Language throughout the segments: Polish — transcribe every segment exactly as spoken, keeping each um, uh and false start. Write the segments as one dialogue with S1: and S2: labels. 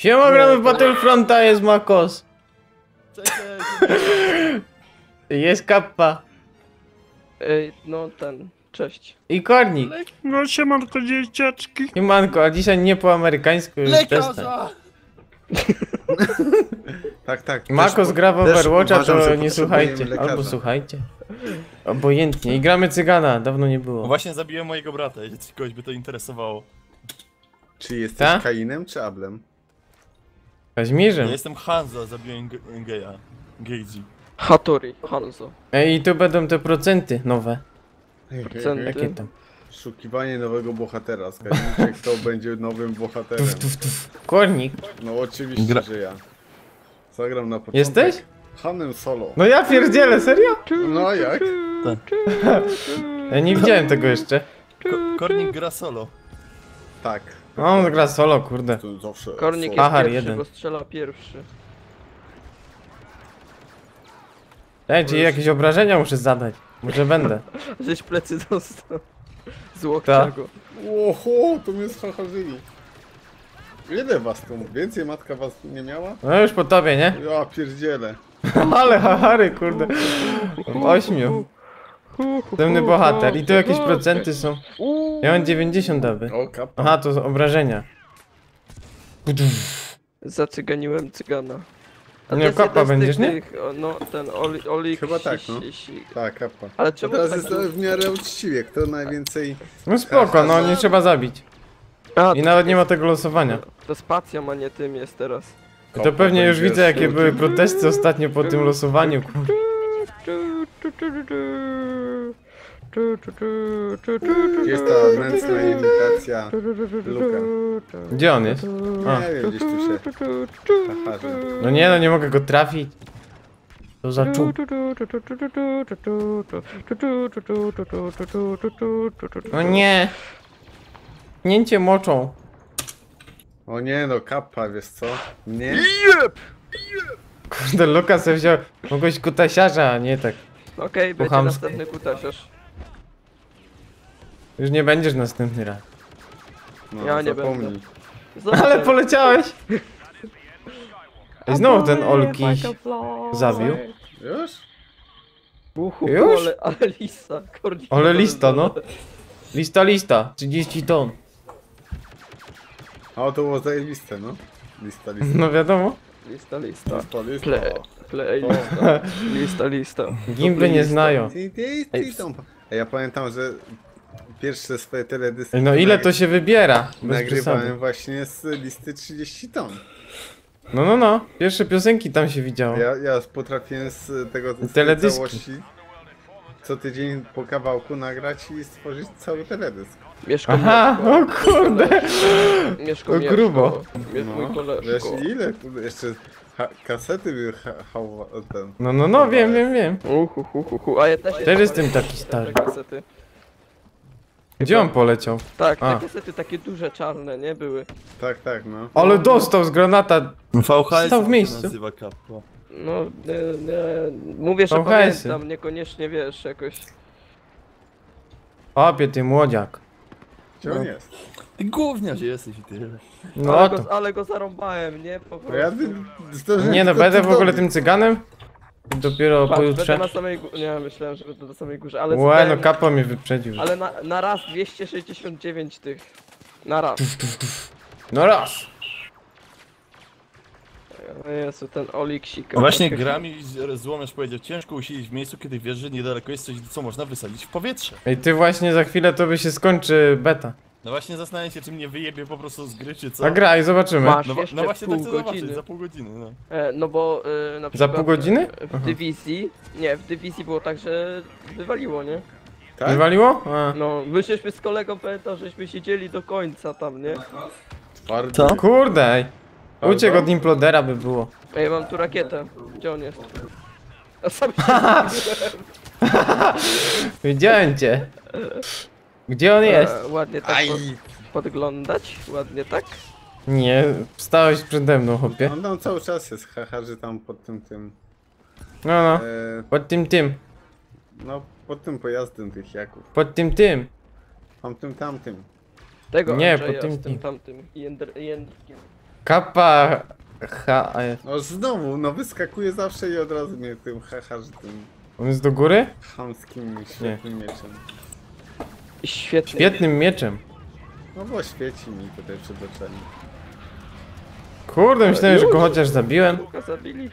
S1: Siema, gramy w Battlefronta, jest Makos.
S2: Cześć,
S1: Jest Kappa.
S3: Ej, no ten, cześć.
S1: I Kornik.
S4: No siemanko dzieciaczki.
S1: Siemanko, a dzisiaj nie po amerykańsku już przestań.
S2: lekarza!
S4: Tak, tak.
S1: Makos
S4: też-
S1: gra w
S4: też
S1: Overwatcha,
S4: uważam,
S1: to
S4: że
S1: nie
S4: potrzebujemy
S1: słuchajcie.
S4: lekarza.
S1: Albo słuchajcie. Obojętnie. I gramy Cygana, dawno nie
S2: No
S1: było.
S2: właśnie zabiłem mojego brata, jeśli kogoś by to interesowało.
S4: Czy jesteś
S1: Ta?
S4: Kainem, czy Ablem?
S2: Ja
S1: Kaźmirzem.
S2: jestem Hanza, zabiłem Ge- Geja. Geiji.
S3: Hattori, Hanzo.
S1: Ej, i tu będą te procenty nowe.
S3: Procenty.
S1: Jakie tam?
S4: Szukiwanie nowego bohatera. Zgadnijcie, kto będzie nowym bohaterem.
S1: Kornik.
S4: No oczywiście,
S2: Gra-
S4: że ja. Zagram na początek.
S1: Jesteś?
S4: Hanem Solo.
S1: No ja pierdzielę, serio?
S4: No a jak?
S1: Ja nie widziałem tego jeszcze.
S2: Ko Kornik gra solo.
S4: Tak.
S1: No, on gra solo, kurde.
S4: To zawsze
S3: Kornik
S4: solo.
S3: jest
S1: Ahar
S3: pierwszy,
S1: jeden.
S3: bo strzela pierwszy.
S1: Ej, czy jakieś obrażenia muszę zadać? Może będę.
S3: Żeś plecy dostał. Z łokcia
S1: Ta.
S3: go.
S4: Oho, to mnie schacharzyli. Ile was tu? Więcej matka was tu nie miała?
S1: No już po tobie, nie?
S4: Ja pierdzielę.
S1: Ale hahary, kurde. Ośmiu. Temny bohater. I tu jakieś procenty są. Ja mam dziewięćdziesiąt aby.
S4: O, kapa.
S1: Aha, to są obrażenia.
S3: Zacyganiłem cygana. A
S1: Nie,
S3: to jest
S1: kapa
S3: jeden z
S1: będziesz,
S3: tych,
S1: nie?
S3: tych, o, no ten oli, olik.
S4: Chyba tak,
S3: si-
S4: no.
S3: si- si-
S4: Tak, kapa.
S3: Ale
S4: To
S3: czemu
S4: teraz
S3: tak
S4: jest
S3: dużo?
S4: w miarę uczciwie. Kto najwięcej...
S1: No spoko, no nie trzeba zabić.
S3: A,
S1: I
S3: to
S1: nawet nie ma
S3: jest-
S1: tego losowania.
S3: To spacją, a nie tym jest teraz.
S1: To pewnie już widzę, jakie były protesty ostatnio po tym losowaniu. kurde.
S4: Gdzie jest ta nędzna imitacja Luka?
S1: Gdzie on jest? A.
S4: Nie wiem, gdzieś tu się hacharzy.
S1: No nie, no nie mogę go trafić. To za czub. No nie. Pchnięcie moczą.
S4: O nie no, kappa, wiesz co? Nie?
S1: Kurde, Luka sobie wziął kogoś kutasiarza, a nie tak.
S3: Okej, będzie
S1: chamsku.
S3: następny kutasiarz.
S1: Już nie będziesz następny raz.
S4: No,
S3: Ja nie
S4: zapomnij.
S3: będę. Zobacz,
S1: Ale poleciałeś! I znowu ten Olki zabił.
S4: Już?
S3: Uhu,
S1: Już?
S3: Ale, ale lista, kornik.
S1: Ale lista, no. Lista, lista. trzydzieści ton.
S4: A to było zajebiste, no. Lista, lista.
S1: No wiadomo.
S3: Lista, lista.
S4: Lista, lista.
S3: Play, play, lista. Lista, lista.
S1: Gimby nie znają.
S4: Ty, ty, ty, tą- A ja pamiętam, że pierwsze swoje teledyski
S1: Ej, no ile to się wybiera? Bez
S4: nagrywałem
S1: przesady.
S4: właśnie z listy trzydzieści ton.
S1: No, no, no. Pierwsze piosenki tam się widziało.
S4: Ja, ja potrafiłem z tego z tej
S1: Teledyski.
S4: całości co tydzień po kawałku nagrać i stworzyć cały teledysk.
S3: Mieszko,
S1: Aha,
S3: Mieszko,
S1: o kurde.
S3: Mieszko,
S1: o
S3: Mieszko.
S1: grubo.
S3: Mie- Mój
S4: Wiesz
S3: koleżko.
S4: ile? Kurde, jeszcze ha kasety były ha, ha, ten.
S1: No, no, no, wiem, wiem, wiem.
S3: Uhu, hu, hu, hu. A ja też,
S1: Też jestem taki stary.
S3: Te kasety.
S1: Gdzie on poleciał?
S3: Tak, te
S1: A.
S3: kasety takie duże, czarne, nie były.
S4: Tak, tak, no.
S1: Ale dostał z granata.
S2: V H S
S1: Stał w miejscu.
S2: nazywa kappa.
S3: No, nie, nie, mówię, że
S1: V H S-y.
S3: pamiętam, niekoniecznie wiesz, jakoś.
S1: Opie, ty młodziak.
S4: Gdzie on jest?
S2: Ty gówniarz jesteś i tyle.
S1: No
S3: ale,
S1: to.
S3: go, ale go zarąbałem, nie? Po
S4: Bo ja
S3: prostu.
S4: dy- zdążyłem
S1: Nie no,
S4: tylko
S1: będę w ogóle
S4: dobić.
S1: tym cyganem? Dopiero
S3: Patrz, będę
S1: pojutrze.
S3: na samej górze. Nie, myślałem, że będę na samej górze, ale
S1: Łe, no
S3: zebrałem-
S1: kapa mnie wyprzedził.
S3: Ale na, na raz dwieście sześćdziesiąt dziewięć tych. Na raz.
S1: No raz.
S3: O Jezu, ten oliksik.
S2: No właśnie gram i z- złomiarz powiedział, ciężko usiedzieć w miejscu, kiedy wiesz, że niedaleko jest coś, co można wysadzić w powietrze.
S1: Ej, ty właśnie za chwilę to by się skończy beta.
S2: No właśnie zastanawiam się, czy mnie wyjebie po prostu z gry, czy co.
S1: A graj, zobaczymy.
S3: Masz
S2: No, wa-
S3: jeszcze
S2: no właśnie
S3: pół
S2: tak chcę
S3: godziny.
S2: zobaczyć, za pół godziny, no.
S3: E, no bo y, na
S1: Za
S3: przykład
S1: pół godziny?
S3: e, w
S1: Aha.
S3: dywizji, nie, w dywizji było tak, że wywaliło, nie?
S4: Tak?
S1: Wywaliło? A.
S3: No, my żeśmy z kolegą pamiętam, żeśmy siedzieli do końca tam, nie?
S4: Twardy.
S2: Co?
S1: Kurde, ej. Uciek od implodera by było.
S3: A ja mam tu rakietę. Gdzie on jest? A sam się
S1: Widziałem cię. Gdzie on jest?
S3: E, ładnie tak
S4: Aj!
S3: po, podglądać, ładnie tak.
S1: Nie, stałeś przede mną, chłopie.
S4: On tam cały czas jest, haharzy tam pod tym tym.
S1: No, no.
S4: E,
S1: Pod tym tym.
S4: no, pod tym pojazdem tych jaków.
S1: Pod tym tym.
S4: Tamtym, tamtym.
S3: Tego
S1: Nie,
S3: Andrzeja
S1: po tym
S3: z tym
S1: tym.
S3: tamtym i Jędr- Jędrkiem.
S1: Kappa... Ha... a-
S4: No znowu, no wyskakuje zawsze i od razu mnie tym hacharzy, tym
S1: On jest do góry?
S4: chamskim, świetnym mieczem.
S3: Świetnie.
S1: Świetnym mieczem.
S4: No bo świeci mi tutaj przed oczami.
S1: Kurde, myślałem, że go chociaż zabiłem.
S3: Luka zabili.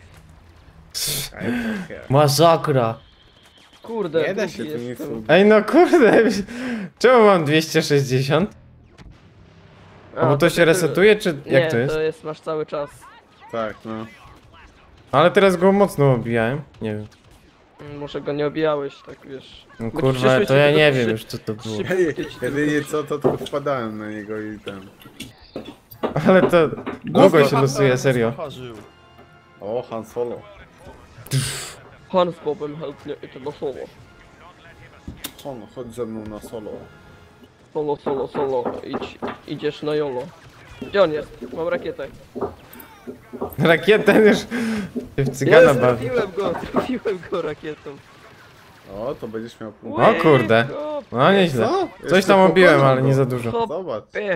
S4: A ja trochę.
S1: Masakra.
S3: Kurde,
S4: Nie da
S3: drugi
S4: się tu nic
S3: jestem.
S4: zrobić.
S1: Ej no kurde, czemu mam dwieście sześćdziesiąt? A, bo to się resetuje, czy
S3: Nie,
S1: jak to jest?
S3: to jest, masz cały czas.
S4: Tak, no.
S1: Ale teraz go mocno obijałem. Nie wiem.
S3: Mm, Może go nie obijałeś, tak wiesz.
S1: No
S3: Bo ci
S1: kurwa,
S3: przyszły
S1: to
S3: ci
S1: ja
S3: tylko
S1: nie
S3: trzy-
S1: wiem już co to było.
S3: trzy-
S4: Ej,
S3: Ty ci
S4: jedynie co, to tylko wpadałem na niego i ten.
S1: Ale to długo się losuje, serio.
S2: Zaparzył.
S4: O, Han Solo.
S3: Han z Bobem help mnie to do solo.
S4: Han, chodź ze mną na solo.
S3: Solo, solo, solo. Idź, idziesz na jolo. Gdzie on jest? Mam rakietę.
S1: Rakietę już się w cygana
S3: Jest,
S1: bawi.
S3: trafiłem go, trafiłem go rakietą.
S4: O, to będziesz miał punkt.
S1: O kurde.
S3: Hop,
S1: No nieźle.
S4: Co?
S1: Coś
S4: Jeszcze
S1: tam obiłem,
S4: pokonał
S1: ale nie
S4: go.
S1: za dużo.
S3: hop,
S4: Zobacz.
S3: pie.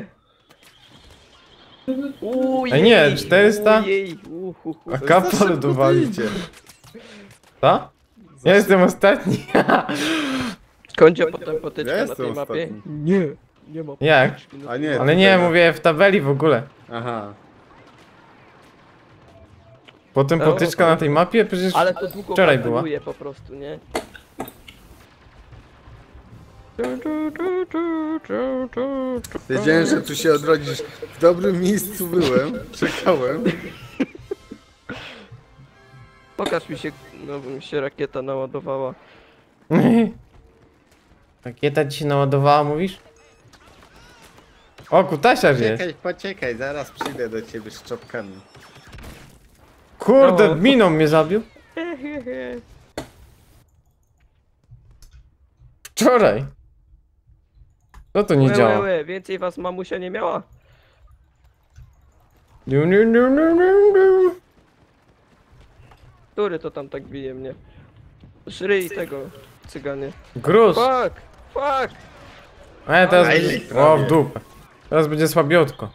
S3: Ujej,
S1: Ej, nie, czterysta?
S3: Ujej, uhuhu.
S1: A kapal
S4: Za
S1: dowali.
S4: szybko to idzie.
S1: Co? Ja jestem ostatni.
S3: Kończę potem potyczkę
S4: Ja
S3: na
S4: jestem
S3: tej mapie.
S4: ostatni.
S3: Nie, nie ma
S1: Jak?
S3: potyczki na
S4: A
S3: tej
S4: nie.
S3: mapie.
S1: Ale nie, mówię w tabeli w ogóle.
S4: Aha.
S1: Potem
S3: O,
S1: potyczka
S3: o.
S1: na tej mapie, przecież
S3: Ale to długo
S1: wczoraj była.
S3: kalkuluje po prostu, nie?
S4: Wiedziałem, że tu się odrodzisz. W dobrym miejscu byłem. Czekałem.
S3: Pokaż mi się, no bo mi się rakieta naładowała.
S1: Rakieta ci się naładowała, mówisz? O, kutasiarz jest.
S4: Czekaj, poczekaj, zaraz przyjdę do ciebie z czopkami.
S1: Kurde,
S3: No.
S1: miną mnie zabił. Wczoraj. Co to nie
S3: Łe,
S1: działa?
S3: łe, łe, więcej was mamusia nie miała.
S1: Du, du, du, du, du, du.
S3: Który to tam tak bije mnie? Szryj tego, cyganie.
S1: Gruz.
S3: Fuck! Fuck!
S1: A ja teraz...
S4: Ej,
S1: O,
S4: prawie.
S1: w dupę. Teraz będzie słabiutko.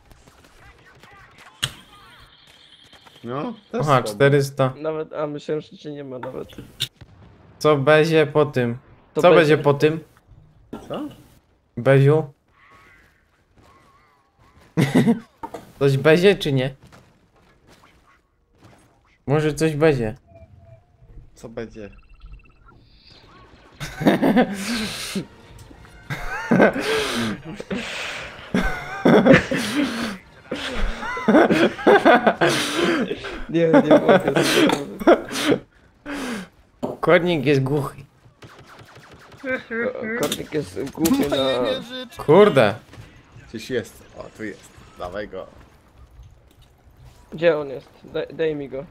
S4: No, też
S1: Aha,
S4: słabo.
S1: czterysta.
S3: Nawet, a myślałem, że cię nie ma nawet.
S1: Co będzie po tym?
S3: To
S1: Co
S3: będzie.
S1: będzie po tym?
S4: Co?
S1: Beziu? Coś będzie czy nie? Może coś będzie.
S4: Co będzie?
S3: Nie, nie mogę.
S1: Kornik jest głuchy.
S3: Kornik jest głuchy na...
S1: Kurde.
S4: Gdzieś jest. O, tu jest. Dawaj go.
S3: Gdzie on jest? Daj, daj mi go.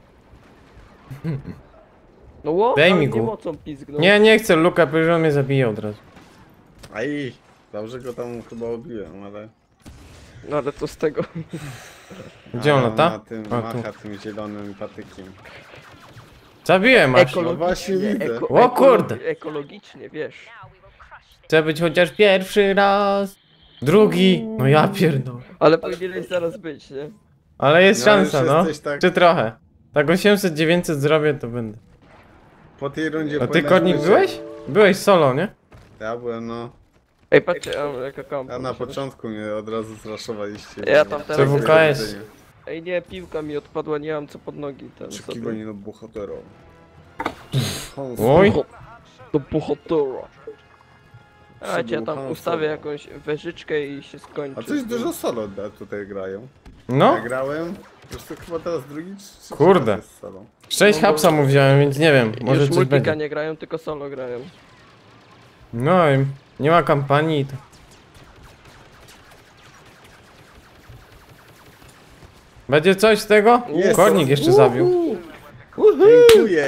S3: No ło,
S1: Daj
S3: ale
S1: mi
S3: nie
S1: go.
S3: mocą pizgnął.
S1: Nie, nie chcę Luka, przecież on mnie zabije od razu.
S4: Aj, dobrze go tam chyba obiłem, ale...
S3: No ale co z tego?
S1: Gdzie on
S4: A,
S1: lata?
S4: Na tym,
S1: A, tu.
S4: macha tym zielonym patykiem.
S1: Zabiłem aż.
S3: Ekologicznie,
S4: No właśnie widzę.
S3: eko-
S1: O kurde.
S3: ekolo- Ekologicznie, wiesz.
S1: Chcę być chociaż pierwszy raz. Drugi. No ja pierdolę.
S3: Ale powinieneś zaraz być, nie?
S1: Ale jest
S4: No,
S1: szansa,
S4: już
S1: no.
S4: jesteś tak-
S1: Czy trochę. Tak osiemset dziewięćset zrobię, to będę.
S4: Po tej rundzie
S1: A ty
S4: powinieneś
S1: Kornik
S4: być-
S1: byłeś? Byłeś solo, nie?
S4: Ja byłem, no.
S3: Ej, patrzcie, a, jaka kampa.
S4: A na początku mnie od razu zraszowaliście.
S3: Ja tam teraz-
S1: C W K S.
S3: Ej, nie, piłka mi odpadła, nie mam co pod nogi. Ten sobie.
S4: Oczekiwanie na bohatera.
S1: Oj.
S3: Do bohatera. A ja
S4: był
S3: tam
S4: Han
S3: ustawię
S4: Solo.
S3: jakąś weżyczkę i się skończy.
S4: A coś dużo solo da- tutaj grają.
S1: No.
S4: Ja grałem. Już to chyba teraz drugi czy trzeci
S1: Kurde.
S4: raz jest solo.
S1: Sześć
S3: No bo-
S1: hapsa mu wziąłem, więc nie wiem. Może
S3: Już
S1: coś
S3: multika
S1: będzie.
S3: nie grają, tylko solo grają.
S1: No i nie ma kampanii. To... Będzie coś z tego?
S4: Jest.
S1: Kornik jeszcze zabił.
S4: Dziękuję.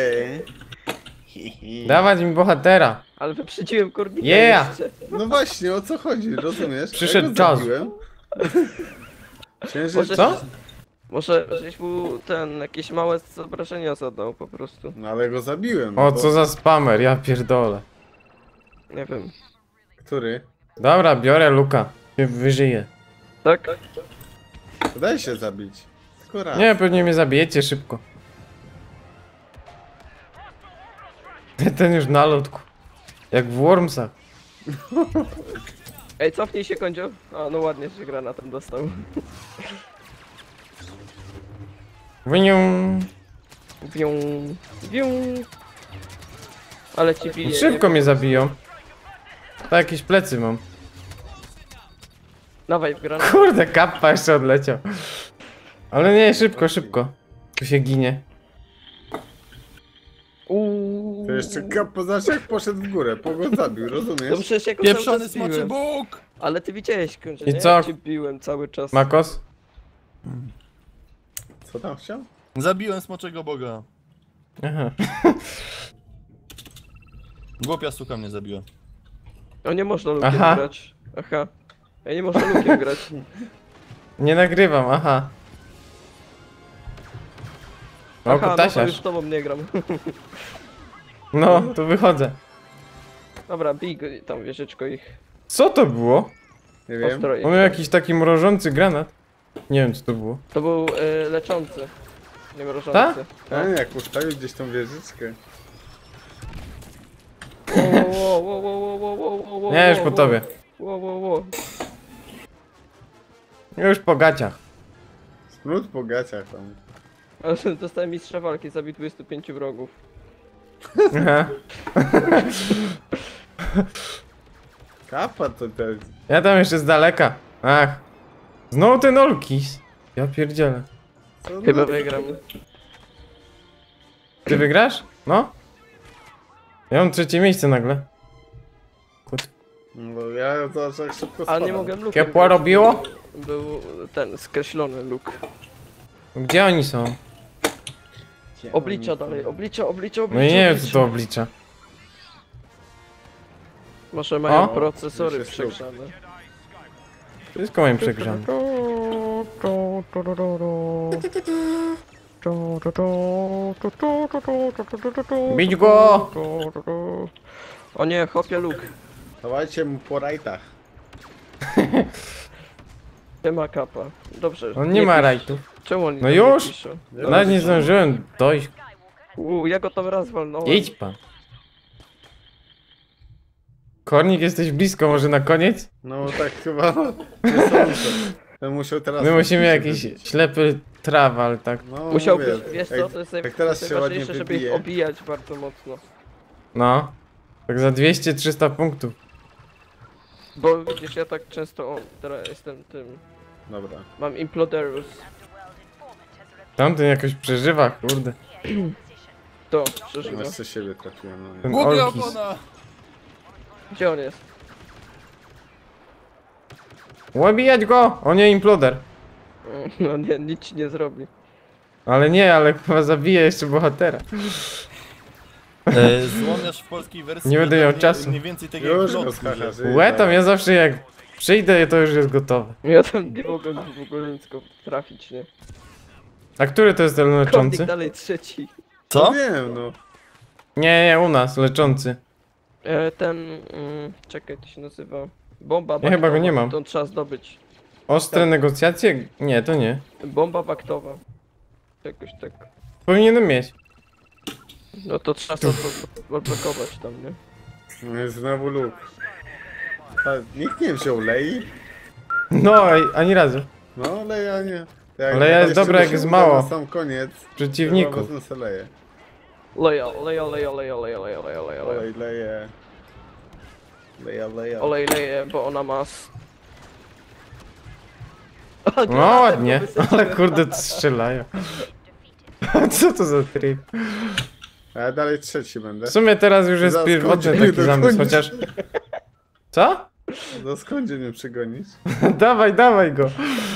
S1: Dawać mi bohatera.
S3: Ale wyprzedziłem Kornika
S1: Yeah!
S3: jeszcze.
S4: No właśnie, o co chodzi, rozumiesz?
S1: Przyszedł
S4: Ja go
S1: czas.
S4: zabiłem. Księżyc...
S3: Może-
S1: Co?
S3: Może żeś mu ten, jakieś małe zobrażenia zadał po prostu.
S4: No ale go zabiłem.
S1: O,
S4: bo-
S1: co za spamer, ja pierdolę.
S3: Nie wiem.
S4: Który?
S1: Dobra, biorę Luka. Się wyżyje.
S3: Tak?
S4: Daj się zabić. Tylko raz.
S1: Nie, pewnie mnie zabijecie szybko. Ten już na lotku. Jak w Wormsach.
S3: Ej, cofnij się, Kondzio. A, no ładnie, że granatem dostał.
S1: Wynią.
S3: Wią, wią. Ale ci bije.
S1: Szybko mnie zabiją. To jakieś plecy mam.
S3: Dawaj w granat.
S1: Kurde, kappa jeszcze odleciał. Ale nie, szybko, szybko. Tu się ginie.
S3: Uuu.
S4: To jeszcze kapo, zobacz jak poszedł w górę, po go zabił,
S3: No
S4: rozumiesz?
S3: przecież ja go cały
S2: Pieprzony
S3: czas
S2: smoczy
S3: biłem.
S2: Bóg!
S3: Ale ty widziałeś, Kondzio,
S1: I
S3: nie?
S1: co?
S3: Ja cię biłem cały czas.
S1: Makos?
S4: Co tam chciał?
S2: Zabiłem smoczego boga.
S1: Aha.
S2: Głupia suka mnie zabiła.
S3: O, nie można lukiem
S1: Aha.
S3: grać. Aha. Ja nie można lukiem grać.
S1: Nie nagrywam, aha. O,
S3: Aha, no to
S1: kutasiarz.
S3: już z tobą nie gram.
S1: No, to wychodzę.
S3: Dobra, bij go, tam wieżyczko ich.
S1: Co to było?
S4: Nie wiem.
S3: Ostro ich.
S1: On miał jakiś taki mrożący granat. Nie wiem co to było.
S3: To był y, leczący. Nie mrożący.
S1: Tak?
S4: A nie, jak postawił gdzieś tą wieżyczkę.
S3: Wo, wo, wo, wo, wo, wo, wo, wo,
S1: Nie, już
S3: wo,
S1: po
S3: wo.
S1: tobie.
S3: Wo, wo, wo.
S1: Już po gaciach.
S4: Smród po gaciach tam.
S3: Ale dostałem mistrza walki, zabił dwudziestu pięciu wrogów.
S1: Aha.
S4: Kapa to też.
S1: Ja tam jeszcze z daleka. Ach. Znowu ten Olkis. Ja pierdzielę.
S4: Co
S3: Chyba
S4: no?
S3: wygram.
S1: Ty wygrasz? No? Ja mam trzecie miejsce nagle. Kut.
S4: No bo ja zobacz jak szybko
S3: Ale
S4: spadam.
S3: nie mogłem lukiem
S1: Kiepła
S3: grać.
S1: robiło?
S3: Był ten skreślony luk.
S1: Gdzie oni są?
S4: Gdzie
S3: Oblicza
S4: oni-
S3: dalej, oblicza, oblicza, oblicza.
S1: No i nie wiem co
S3: oblicza.
S1: to oblicza.
S3: Może mają
S1: O!
S3: procesory
S4: Już jest luk.
S3: przegrzane.
S1: Wszystko mam przegrzane. Bić go!
S3: O nie, chopie luk.
S4: Dawajcie mu po rajtach.
S3: Nie ma kapa. Dobrze.
S1: On nie ma
S3: pisz.
S1: rajtów.
S3: Czemu oni
S1: No
S3: tam nie
S1: już?
S3: piszą?
S1: Nawet nie zdążyłem dojść.
S3: Uuu, ja go tam raz walnąłem.
S1: Idź pan. Kornik, jesteś blisko, może na koniec?
S4: No tak chyba. Nie sądzę. Ja musiał teraz.
S1: My musimy
S4: się
S1: jakiś
S4: wybić.
S1: ślepy trawal, tak.
S4: No,
S3: Musiałbyś,
S4: mówię,
S3: wiesz co,
S4: jak-
S3: to jest
S4: jak teraz się ładnie
S3: najważniejsze, żeby ich
S4: wybije.
S3: obijać bardzo mocno.
S1: No. Tak za dwieście trzysta punktów.
S3: Bo widzisz, ja tak często, o, teraz jestem tym,
S4: Dobra.
S3: mam Imploderus.
S1: Tamten jakoś przeżywa, kurde.
S3: To, przeżywa.
S4: Jeszcze siebie trafiłem. No, nie.
S1: Ten
S2: Głupia
S1: Olkis.
S2: opona!
S3: Gdzie on jest?
S1: Łabijać go! O nie, imploder.
S3: No nie, nic ci nie zrobi.
S1: Ale nie, ale chyba zabije jeszcze bohatera.
S2: E, złomiarz w polskiej wersji
S1: Nie będę miał
S2: mniej-
S1: czasu.
S2: Mniej więcej tak jak
S4: Już
S2: w
S4: go
S2: Lotku, że-
S4: skacharzy.
S1: Łe tam, ja zawsze jak przyjdę, to już jest gotowe.
S3: Ja tam nie mogłem w ogóle nic go trafić, nie?
S1: A który to jest ten
S3: Kornik
S1: leczący?
S3: dalej trzeci.
S2: Co?
S4: Wiem, no.
S1: Nie, nie, u nas, leczący.
S3: E, ten, mm, czekaj, to się nazywa... Bomba
S1: Ja chyba go nie mam.
S3: To trzeba zdobyć.
S1: Ostre negocjacje? Nie, to nie.
S3: Bomba baktowa. Jakoś tak.
S1: Powinienem mieć.
S3: No to trzeba to odblokować tam, nie?
S4: No jest znowu luk. A, nikt nie wziął lei?
S1: No, ej, ani razu.
S4: No leja nie. To jak
S1: Leja jest
S4: jeszcze
S1: dobra, jak
S4: się
S1: jest
S4: uda
S1: mało.
S4: Na sam koniec.
S1: Przeciwników.
S4: Chyba wezmę sobie leję.
S3: Leja, leja, leja, leja, leja, leja, leja, leja, leja.
S4: Olej leje. Leja, leja.
S3: Olej leje, bo ona ma... s- O,
S1: No
S3: granatem
S1: ładnie,
S3: go wysadziłem.
S1: ale kurde to strzelają. Co to za tryb?
S4: A ja dalej trzeci będę.
S1: W sumie teraz już jest
S4: Zaraz
S1: pierwotny
S4: kończy,
S1: taki
S4: nie
S1: zamysł,
S4: dokończy.
S1: chociaż... Co?
S4: No skąd mnie przegonić?
S1: Dawaj, dawaj go.
S3: Ja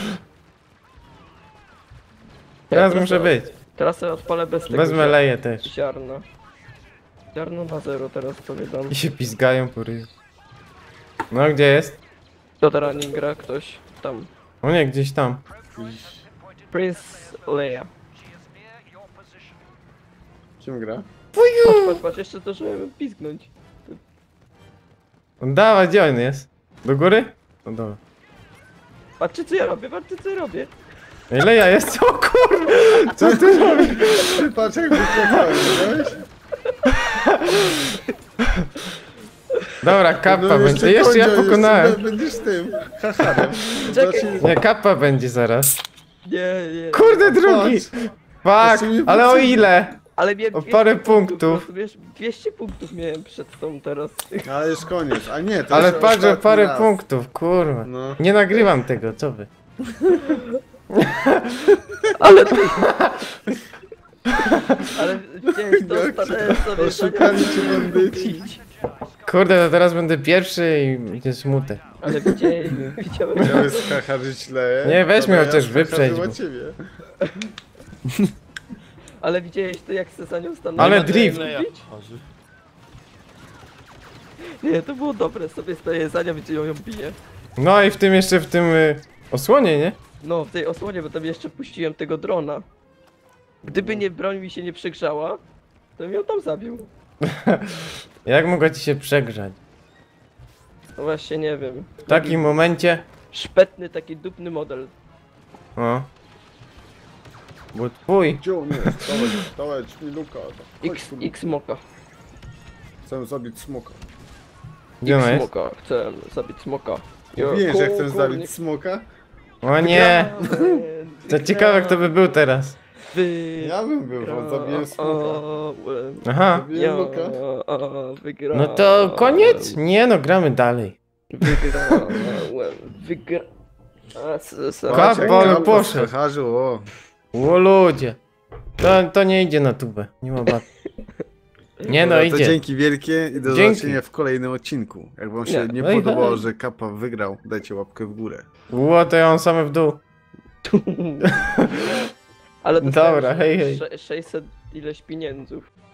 S1: Teraz
S3: teraz
S1: muszę
S3: to-
S1: być.
S3: Teraz sobie odpalę bez tego
S1: Wezmę
S3: ziar-
S1: leję też.
S3: ziarna. Ziarno na zero teraz sobie dam.
S1: I się pizgają po ryju. No gdzie jest?
S3: Kto teraz nim gra? Ktoś tam.
S1: O nie, gdzieś tam.
S3: Prince Leia.
S4: Kim gra?
S3: Patrz, patrz, patrz, jeszcze zdążyłem pizgnąć.
S1: Dawaj, gdzie on jest? Do góry? No dobra.
S3: Patrzcie co ja robię, patrzcie co ja robię.
S1: Ile ja jest? O kur... Co ty robisz?
S4: Ty patrz jak wypłakałem, widziałeś?
S1: Dobra, kappa
S4: No
S1: będzie. Jeszcze ja
S4: kończę,
S1: pokonałem.
S4: jeszcze Będziesz tym, hacharem.
S3: Czekaj.
S4: Znaczy,
S1: Nie, kappa będzie zaraz.
S3: Nie, nie.
S1: Kurde, drugi!
S4: Jeszcze
S1: Fuck,
S4: mi
S1: ale o
S4: potrzebne.
S1: ile?
S3: Ale miałem
S1: O
S3: dwieście
S1: parę punktów.
S3: Wiesz, dwieście punktów miałem przed tą teraz.
S4: ale już koniec, a nie, to
S1: Ale
S4: jeszcze
S1: patrz, o
S4: ostatni
S1: parę
S4: raz.
S1: punktów, kurwa.
S4: No.
S1: Nie nagrywam tego, co wy?
S3: Ale ty... Ale widziałeś, to stanąłem sobie...
S4: Oszukali cię bandyci.
S1: Kurde, to teraz będę pierwszy i będzie smutek.
S3: Ale widziałeś, widziałeś...
S4: Miałeś hacharzyć źle.
S1: Nie, weź mnie
S4: to
S1: chociaż
S4: ja
S1: wyprzedź,
S4: hacharzyła
S1: bo-
S4: ciebie.
S3: Ale widziałeś to, jak se za nią stanąłem?
S1: Ale
S3: na
S1: drift.
S3: tym
S2: Leja.
S3: bić? Nie, to było dobre, sobie staję za nią, gdzie ją ją bije.
S1: No i w tym jeszcze w tym y, osłonie, nie?
S3: No, w tej osłonie, bo tam jeszcze puściłem tego drona. Gdyby nie broń mi się nie przegrzała, to bym ją tam zabił.
S1: Jak mogła ci się przegrzać?
S3: No właśnie, nie wiem.
S1: W takim momencie...
S3: Szpetny, taki dupny model.
S1: O. Bo twój.
S4: Gdzie on jest? Dawaj, dawaj, mi luka. Chodź
S3: X,
S4: tu.
S3: X Moka.
S4: Chcę zabić smoka.
S1: Gdzie ona
S3: X
S1: jest?
S3: Moka, chcę zabić smoka.
S4: Mówiłem, że chcę
S3: Ku-
S4: zabić
S3: kurnik.
S4: smoka.
S1: O nie!
S3: Wygrałem,
S1: To ciekawe kto by był teraz.
S3: Wygrałem.
S4: Ja bym był, bo zabiłem smoka.
S1: Aha.
S4: Zabiłem luka.
S3: Wygrałem.
S1: No to koniec? Nie no, gramy dalej.
S3: Wygrałem. Wygrałem.
S1: Kap,
S4: jak
S1: ale
S4: kap
S1: poszedł.
S4: w hacharzu, o.
S1: O ludzie. To, to nie idzie na tubę. Nie ma bat. Nie no,
S4: Dobra, to
S1: idzie.
S4: dzięki wielkie i do
S1: Dzięki.
S4: zobaczenia w kolejnym odcinku. Jak wam się
S3: Nie.
S4: nie
S1: Hej,
S4: podobało,
S1: hej.
S4: że Kappa wygrał, dajcie łapkę w górę.
S1: Ło, to ja mam same w dół.
S3: Ale
S1: Dobra,
S3: dostałem
S1: hej, hej.
S3: sze- sześćset ileś pieniędzów.